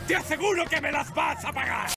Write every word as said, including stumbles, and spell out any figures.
Te aseguro que me las vas a pagar.